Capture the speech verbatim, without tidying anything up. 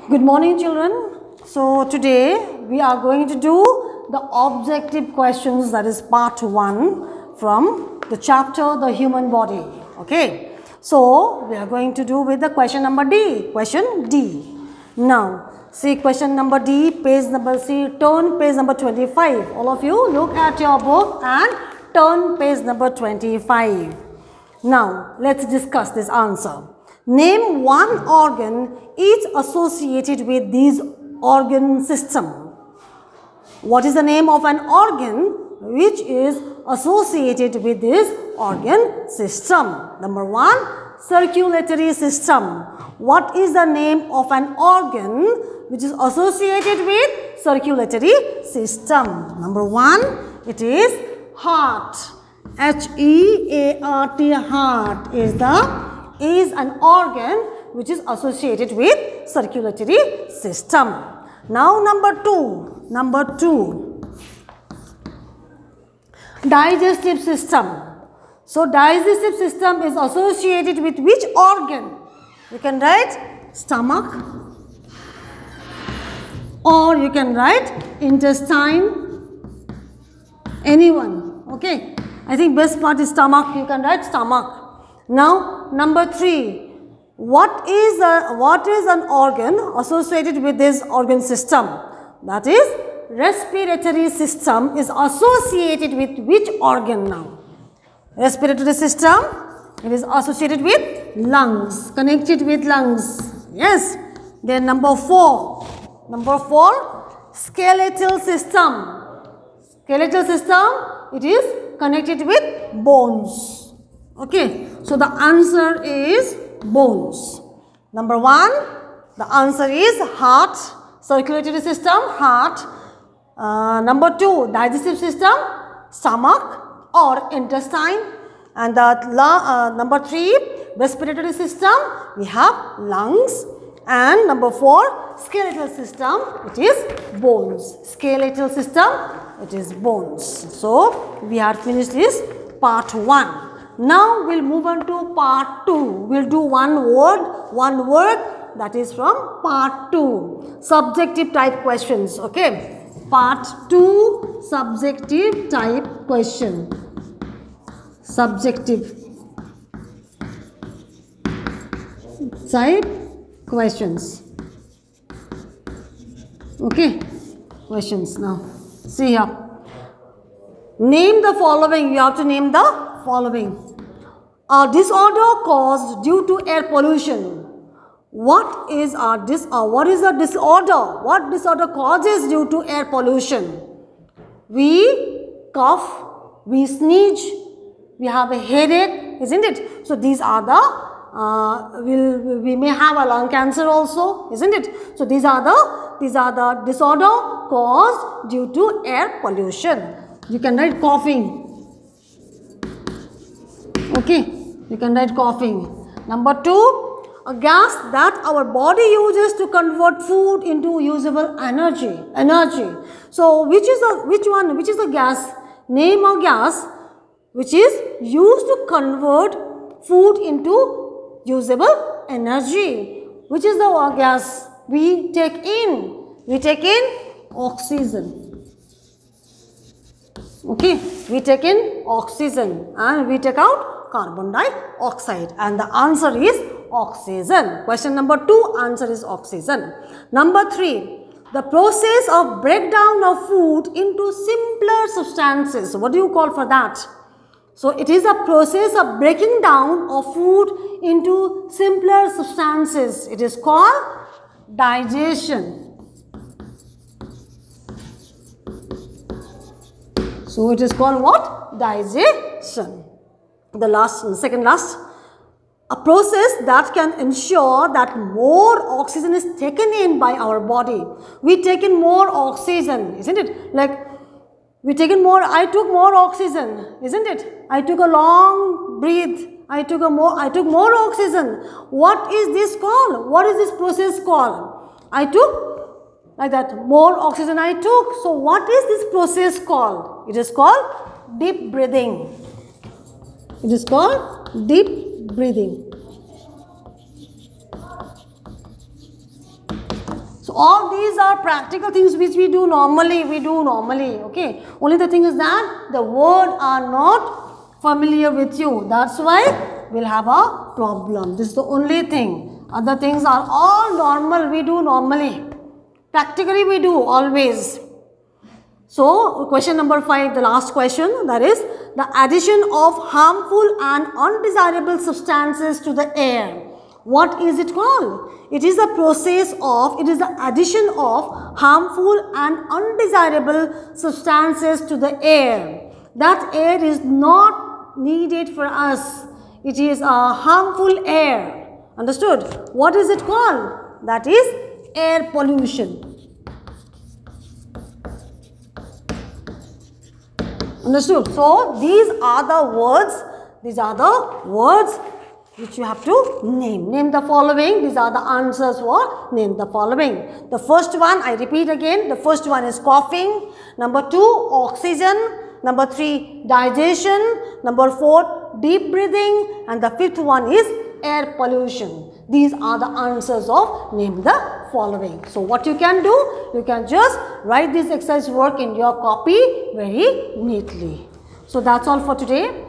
Good morning, children. So today we are going to do the objective questions, that is part one from the chapter The Human Body. Okay. So we are going to do with the question number D. Question D. Now see question number D, page number C, turn page number twenty-five. All of you look at your book and turn page number twenty-five. Now let's discuss this answer. Name one organ each associated with this organ system. What is the name of an organ which is associated with this organ system? Number one, circulatory system. What is the name of an organ which is associated with circulatory system? Number one, it is heart. H E A R T, heart is the is an organ which is associated with circulatory system. Now number two, number two, digestive system. So digestive system is associated with which organ? You can write stomach, or you can write intestine, anyone. Okay, I think best part is stomach. You can write stomach. Now number three, what is a what is an organ associated with this organ system? That is respiratory system is associated with which organ now? Respiratory system, it is associated with lungs, connected with lungs. Yes. Then number four, number four, skeletal system. Skeletal system, it is connected with bones. Okay, so the answer is bones. Number one, the answer is heart, circulatory system, heart. Uh, number two, digestive system, stomach or intestine. And the uh, number three, respiratory system, we have lungs. And number four, skeletal system, it is bones. Skeletal system, it is bones. So we have finished this part one. Now we'll move on to part two. We'll do one word, one word that is from part two. Subjective type questions. Okay. Part two, subjective type question. Subjective type questions. Okay. Questions now. See here. Name the following. You have to name the following. A disorder caused due to air pollution. What is a dis uh, what is a disorder? What disorder causes due to air pollution? We cough, we sneeze, we have a headache, isn't it? So these are the uh, we'll, we may have a lung cancer also, isn't it? So these are the these are the disorder caused due to air pollution. You can write coughing. Okay, you can write coughing. Number two, a gas that our body uses to convert food into usable energy. Energy. So which is the which one? Which is the gas? Name a gas which is used to convert food into usable energy. Which is the gas we take in? We take in oxygen. Okay, we take in oxygen and we take out carbon dioxide, and the answer is oxygen. Question number two, answer is oxygen. Number three, the process of breakdown of food into simpler substances. What do you call for that? So it is a process of breaking down of food into simpler substances. It is called digestion. So it is called what? Digestion. The last, second last, a process that can ensure that more oxygen is taken in by our body. We take in more oxygen, isn't it? Like we take in more, I took more oxygen, isn't it? I took a long breath. I took a more, I took more oxygen. What is this called? What is this process called? I took like that, more oxygen I took. So what is this process called? It is called deep breathing. It is called deep breathing. So all these are practical things which we do normally, we do normally, okay. Only the thing is that the words are not familiar with you. That's why we'll have a problem. This is the only thing. Other things are all normal, we do normally. Practically we do always. So question number five, the last question, that is the addition of harmful and undesirable substances to the air. What is it called? It is the process of, it is the addition of harmful and undesirable substances to the air. That air is not needed for us. It is a harmful air. Understood? What is it called? That is air pollution. Understood? So these are the words, these are the words which you have to name. Name the following. These are the answers for name the following. The first one, I repeat again, the first one is coughing. Number two, oxygen. Number three, digestion. Number four, deep breathing. And the fifth one is air pollution. These are the answers of name the following. So what you can do, you can just write this exercise work in your copy very neatly. So that's all for today.